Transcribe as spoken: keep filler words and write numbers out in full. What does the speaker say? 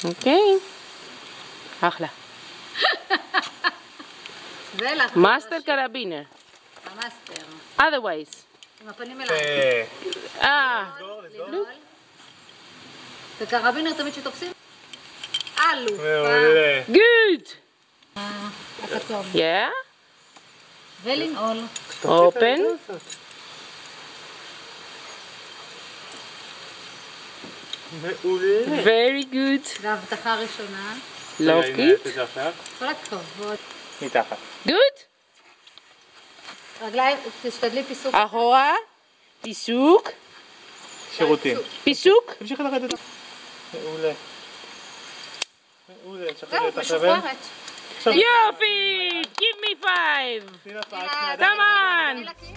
אוקיי. אחלה. מאסטר קרבינר. המאסטר. otherwise. עם הפנים אליי. אה. לנעול. וקרבינר תמיד שתופסים? אלופה. good. הכתום. yeah. ולנעול. open. מעולה. very good. זו ההבטחה הראשונה. לוקית. כל הכבוד. מתחת. good. רגליים, תשתדלי פיסוק. אחורה. פיסוק. שירותים. פיסוק. תמשיכי לרדת. מעולה. מעולה. זהו, משוחררת. יופי! give me five. תני לה פאק. come on.